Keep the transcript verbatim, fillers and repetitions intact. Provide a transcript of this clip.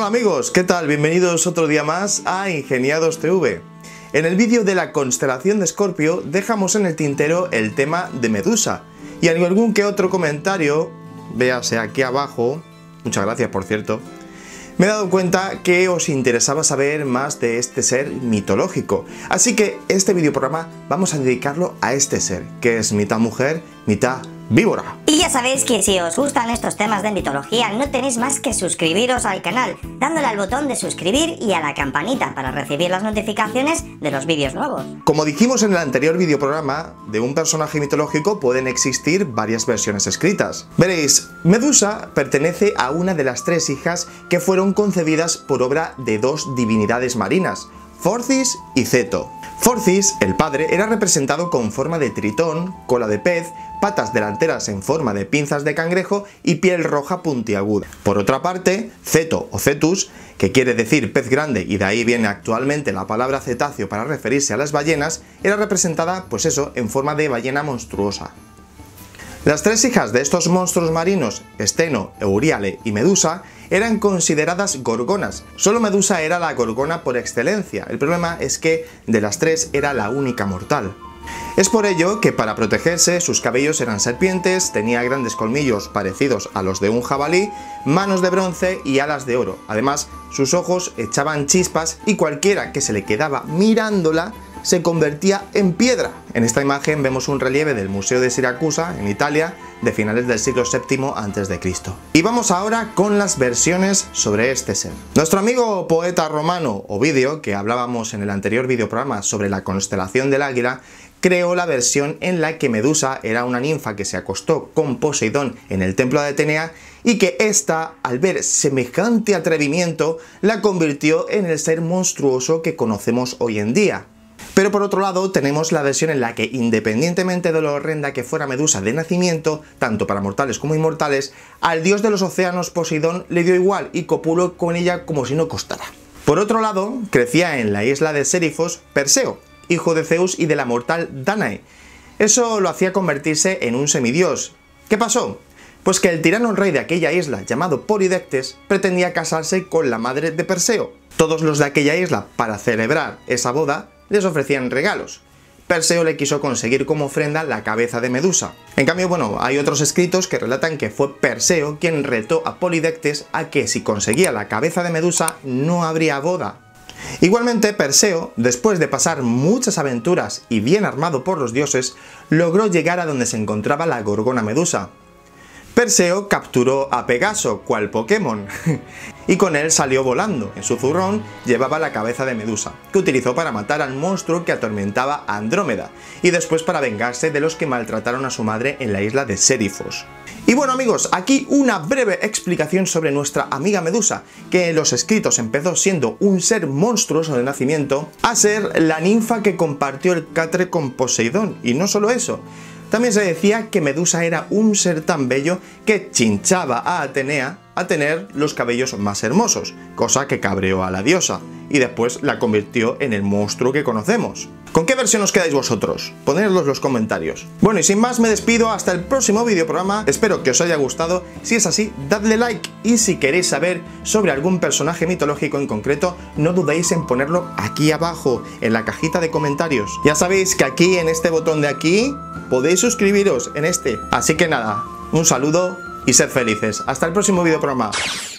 Hola amigos, ¿qué tal? Bienvenidos otro día más a Ingeniados T V. En el vídeo de la constelación de Escorpio dejamos en el tintero el tema de Medusa y en algún que otro comentario, véase aquí abajo, muchas gracias por cierto, me he dado cuenta que os interesaba saber más de este ser mitológico. Así que este videoprograma vamos a dedicarlo a este ser, que es mitad mujer, mitad víbora. Y ya sabéis que si os gustan estos temas de mitología no tenéis más que suscribiros al canal, dándole al botón de suscribir y a la campanita para recibir las notificaciones de los vídeos nuevos. Como dijimos en el anterior videoprograma, de un personaje mitológico pueden existir varias versiones escritas. Veréis, Medusa pertenece a una de las tres hijas que fueron concebidas por obra de dos divinidades marinas, Forcis y Ceto. Forcis, el padre, era representado con forma de tritón, cola de pez, patas delanteras en forma de pinzas de cangrejo y piel roja puntiaguda. Por otra parte, Ceto o Cetus, que quiere decir pez grande y de ahí viene actualmente la palabra cetáceo para referirse a las ballenas, era representada, pues eso, en forma de ballena monstruosa. Las tres hijas de estos monstruos marinos, Steno, Euríale y Medusa, eran consideradas gorgonas. Solo Medusa era la gorgona por excelencia. El problema es que de las tres era la única mortal. Es por ello que para protegerse sus cabellos eran serpientes, tenía grandes colmillos parecidos a los de un jabalí, manos de bronce y alas de oro. Además, sus ojos echaban chispas y cualquiera que se le quedaba mirándola se convertía en piedra. En esta imagen vemos un relieve del Museo de Siracusa, en Italia, de finales del siglo séptimo antes de Cristo. Y vamos ahora con las versiones sobre este ser. Nuestro amigo poeta romano Ovidio, que hablábamos en el anterior videoprograma sobre la constelación del Águila, creó la versión en la que Medusa era una ninfa que se acostó con Poseidón en el templo de Atenea y que ésta, al ver semejante atrevimiento, la convirtió en el ser monstruoso que conocemos hoy en día. Pero por otro lado tenemos la versión en la que, independientemente de lo horrenda que fuera Medusa de nacimiento, tanto para mortales como inmortales, al dios de los océanos Poseidón le dio igual y copuló con ella como si no costara. Por otro lado, crecía en la isla de Sérifos Perseo, hijo de Zeus y de la mortal Dánae. Eso lo hacía convertirse en un semidios. ¿Qué pasó? Pues que el tirano rey de aquella isla, llamado Polidectes, pretendía casarse con la madre de Perseo. Todos los de aquella isla, para celebrar esa boda, les ofrecían regalos. Perseo le quiso conseguir como ofrenda la cabeza de Medusa. En cambio, bueno, hay otros escritos que relatan que fue Perseo quien retó a Polidectes a que si conseguía la cabeza de Medusa no habría boda. Igualmente, Perseo, después de pasar muchas aventuras y bien armado por los dioses, logró llegar a donde se encontraba la gorgona Medusa. Perseo capturó a Pegaso, cual Pokémon, y con él salió volando. En su zurrón llevaba la cabeza de Medusa, que utilizó para matar al monstruo que atormentaba a Andrómeda, y después para vengarse de los que maltrataron a su madre en la isla de Sérifos. Y bueno amigos, aquí una breve explicación sobre nuestra amiga Medusa, que en los escritos empezó siendo un ser monstruoso de nacimiento, a ser la ninfa que compartió el catre con Poseidón, y no solo eso. También se decía que Medusa era un ser tan bello que chinchaba a Atenea a tener los cabellos más hermosos, cosa que cabreó a la diosa, y después la convirtió en el monstruo que conocemos. ¿Con qué versión os quedáis vosotros? Ponedlos en los comentarios. Bueno, y sin más me despido hasta el próximo videoprograma, espero que os haya gustado. Si es así, dadle like, y si queréis saber sobre algún personaje mitológico en concreto, no dudéis en ponerlo aquí abajo, en la cajita de comentarios. Ya sabéis que aquí, en este botón de aquí, podéis suscribiros en este. Así que nada, un saludo y sed felices. Hasta el próximo videoprograma.